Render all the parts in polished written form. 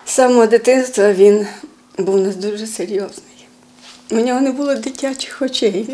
З самого дитинства він був у нас дуже серйозний. У нього не було дитячих очей.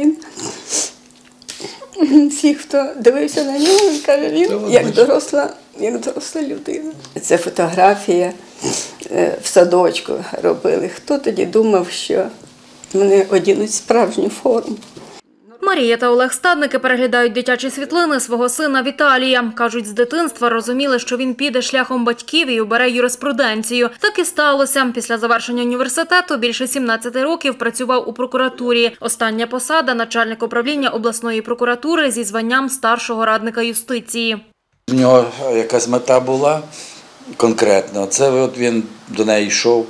Всі, хто дивився на нього, він каже, він як доросла людина. Це фотографія в садочку робили. Хто тоді думав, що вони одінуть справжню форму? Марія та Олег Стадники переглядають дитячі світлини свого сина Віталія. Кажуть, з дитинства розуміли, що він піде шляхом батьків і обере юриспруденцію. Так і сталося. Після завершення університету більше 17 років працював у прокуратурі. Остання посада – начальник управління обласної прокуратури зі званням старшого радника юстиції. У нього якась мета була конкретна. Це от він до неї йшов,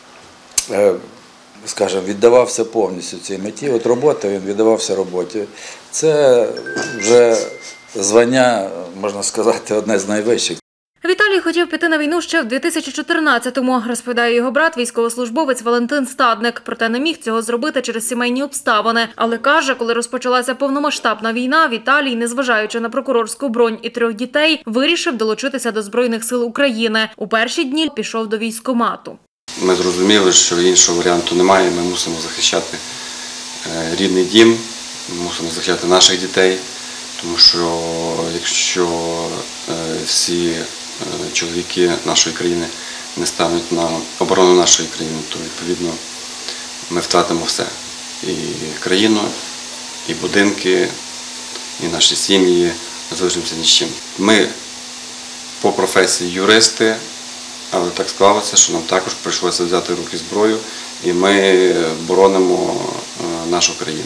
скажімо, віддавався повністю цій меті. От робота, він віддавався роботі. Це вже звання, можна сказати, одне з найвищих. Віталій хотів піти на війну ще в 2014-му, розповідає його брат, військовослужбовець Валентин Стадник. Проте не міг цього зробити через сімейні обставини. Але каже, коли розпочалася повномасштабна війна, Віталій, незважаючи на прокурорську бронь і 3 дітей, вирішив долучитися до Збройних сил України. У перші дні пішов до військкомату. Ми зрозуміли, що іншого варіанту немає, ми мусимо захищати рідний дім, ми мусимо захищати наших дітей, тому що якщо всі чоловіки нашої країни не стануть на оборону нашої країни, то відповідно ми втратимо все. І країну, і будинки, і наші сім'ї, ми залишимося ні з чим. Ми по професії юристи, але так склалося, що нам також прийшлося взяти в руки зброю, і ми боронимо нашу країну.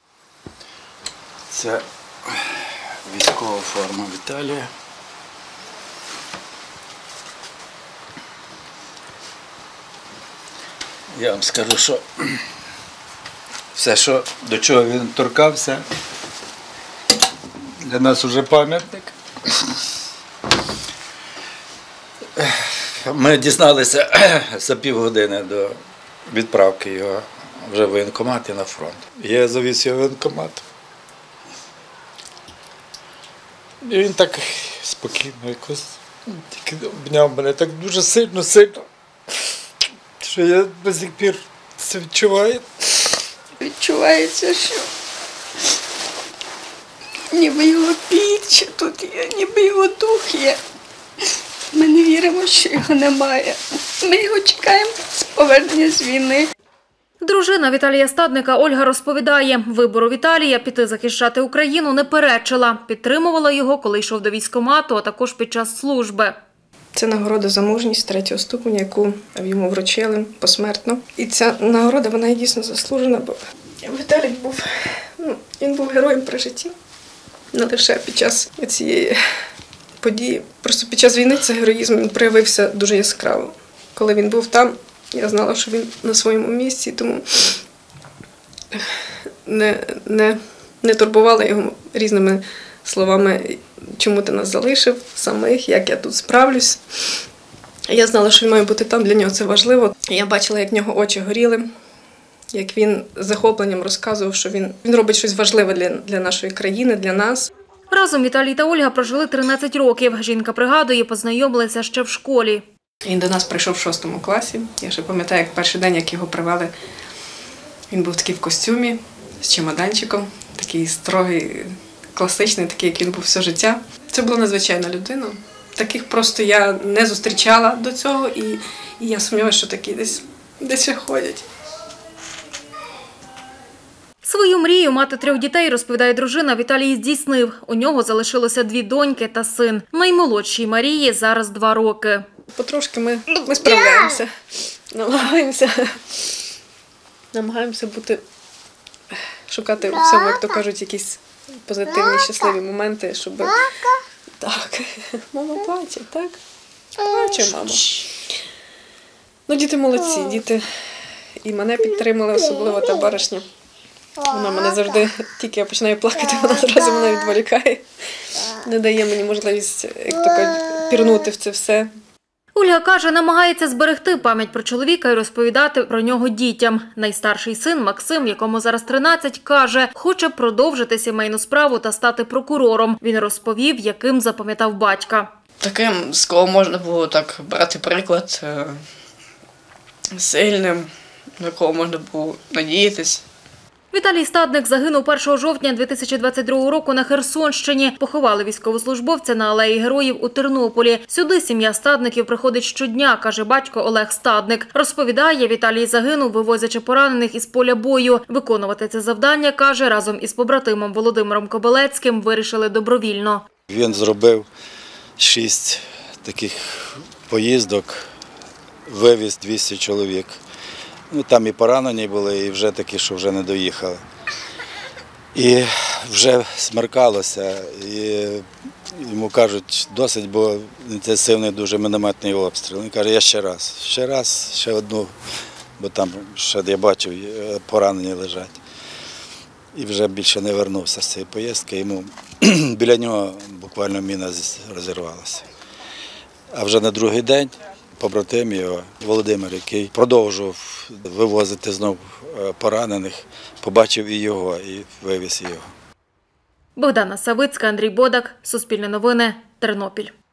Це військова форма Віталія. Я вам скажу, що все, до чого він торкався, для нас вже пам'ятник. Ми дізналися за півгодини до відправки його вже в воєнкомат і на фронт. Я завіз його в воєнкомат. І він так спокійно якось тільки обняв мене так дуже сильно, що я до сих пір це відчуваю. Відчувається, що ніби його піч тут є, ніби його дух є. Ми не віримо, що його немає. Ми його чекаємо з повернення з війни. Дружина Віталія Стадника Ольга розповідає, вибору Віталія піти захищати Україну не перечила. Підтримувала його, коли йшов до військкомату, а також під час служби. Це нагорода за мужність 3-го ступеня, яку йому вручили посмертно. І ця нагорода, вона і дійсно заслужена, бо Віталій був героєм при житті. Не лише під час цієї події. Просто під час війни цей героїзм він проявився дуже яскраво. Коли він був там, я знала, що він на своєму місці, тому не турбувала його різними словами, чому ти нас залишив самих, як я тут справлюсь. Я знала, що він має бути там, для нього це важливо. Я бачила, як в нього очі горіли, як він з захопленням розказував, що він робить щось важливе для нашої країни, для нас. Разом Віталій та Ольга прожили 13 років. Жінка пригадує, познайомилися ще в школі. Він до нас прийшов в 6 класі. Я ще пам'ятаю, як перший день, як його привели, він був такий в костюмі, з чемоданчиком, такий строгий, класичний, такий, як він був все життя. Це була надзвичайна людина. Таких просто я не зустрічала до цього, і я сумніваюся, що такі десь ще ходять. Свою мрію мати 3 дітей, розповідає дружина, Віталій здійснив. У нього залишилося 2 доньки та син. Наймолодшій Марії зараз 2 роки. Потрошки ми справляємося, намагаємося шукати у всьому, як то кажуть, якісь позитивні, щасливі моменти, щоб... Так, мама плаче, так? Плаче мама. Діти молодці, діти і мене підтримали, особливо та баришня. Вона мене завжди, тільки я починаю плакати, вона одразу мене відволікає. Не дає мені можливість, як то кажуть, пірнути в це все. Ольга каже, намагається зберегти пам'ять про чоловіка і розповідати про нього дітям. Найстарший син Максим, якому зараз 13, каже, хоче продовжити сімейну справу та стати прокурором. Він розповів, яким запам'ятав батька. Таким, з кого можна було так брати приклад, сильним, на кого можна було надіятись. Віталій Стадник загинув 1 жовтня 2022 року на Херсонщині. Поховали військовослужбовця на Алеї Героїв у Тернополі. Сюди сім'я Стадників приходить щодня, каже батько Олег Стадник. Розповідає, Віталій загинув, вивозячи поранених із поля бою. Виконувати це завдання, каже, разом із побратимом Володимиром Кобилецьким вирішили добровільно. Він зробив 6 таких поїздок, вивіз 200 чоловік. Ну, там і поранені були, і вже такі, що вже не доїхали. І вже смеркалося, і йому кажуть, досить, бо інтенсивний дуже мінометний обстріл. Він каже, я ще раз, ще одну, бо там, ще я бачив, поранені лежать. І вже більше не вернувся з цієї поїздки, йому біля нього буквально міна розірвалася. А вже на другий день побратим його, Володимир, який продовжував вивозити знов поранених, побачив і його, і вивіз його. Богдана Савицька, Андрій Бодак, Суспільне новини, Тернопіль.